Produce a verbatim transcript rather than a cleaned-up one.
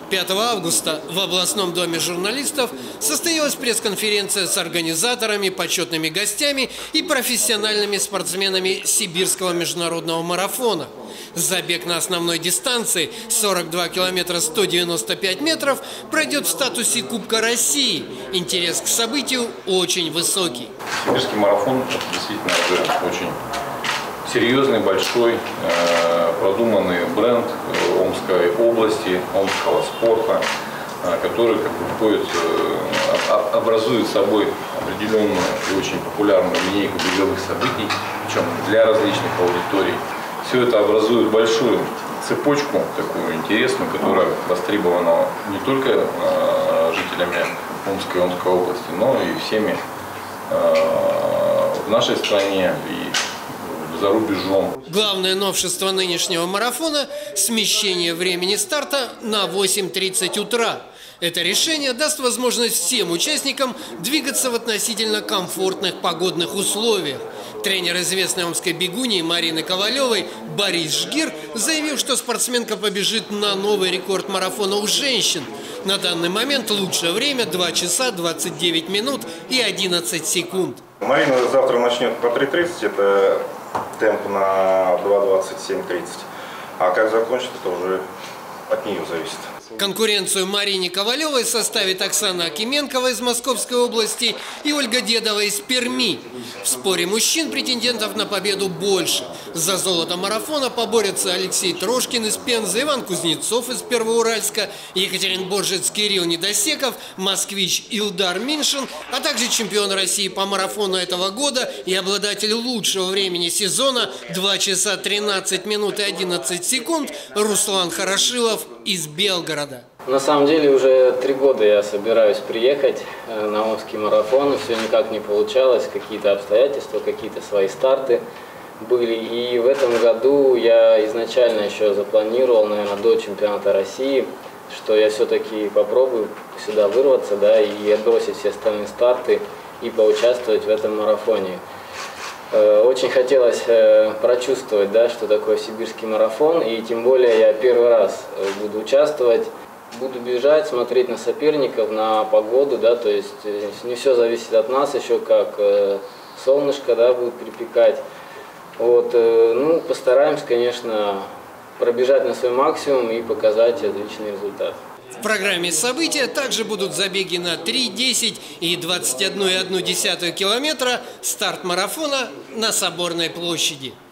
пятого августа в областном доме журналистов состоялась пресс-конференция с организаторами, почетными гостями и профессиональными спортсменами Сибирского международного марафона. Забег на основной дистанции сорок два километра сто девяносто пять метров пройдет в статусе Кубка России. Интерес к событию очень высокий. Сибирский марафон действительно уже очень серьезный, большой, продуманный бренд Омской области, омского спорта, который как бы входит, образует собой определенную и очень популярную линейку беговых событий, причем для различных аудиторий. Все это образует большую цепочку, такую интересную, которая востребована не только жителями Омской и Омской области, но и всеми в нашей стране и за рубежом. Главное новшество нынешнего марафона – смещение времени старта на восемь тридцать утра. Это решение даст возможность всем участникам двигаться в относительно комфортных погодных условиях. Тренер известной омской бегуньи Марины Ковалевой Борис Жгир заявил, что спортсменка побежит на новый рекорд марафона у женщин. На данный момент лучшее время два часа двадцать девять минут и одиннадцать секунд. Марина завтра начнет по три тридцать, это темп на два двадцать семь тридцать. А как закончит, это уже от нее зависит. Конкуренцию Марине Ковалевой составит Оксана Акименкова из Московской области и Ольга Дедова из Перми. В споре мужчин претендентов на победу больше. За золото марафона поборются Алексей Трошкин из Пензы, Иван Кузнецов из Первоуральска, екатеринбуржец Кирилл Недосеков, москвич Илдар Миншин, а также чемпион России по марафону этого года и обладатель лучшего времени сезона два часа тринадцать минут и одиннадцать секунд Руслан Хорошилов из Белгорода. На самом деле уже три года я собираюсь приехать на Омский марафон, и все никак не получалось, какие-то обстоятельства, какие-то свои старты были. И в этом году я изначально еще запланировал, наверное, до чемпионата России, что я все-таки попробую сюда вырваться, да, и отбросить все остальные старты и поучаствовать в этом марафоне. Очень хотелось прочувствовать, да, что такое сибирский марафон, и тем более я первый раз буду участвовать, буду бежать, смотреть на соперников, на погоду, да, то есть не все зависит от нас, еще как солнышко, да, будет припекать. Вот, ну, постараемся, конечно, пробежать на свой максимум и показать отличный результат. В программе события также будут забеги на три, десять и двадцать одну и одну десятую километра, старт марафона на Соборной площади.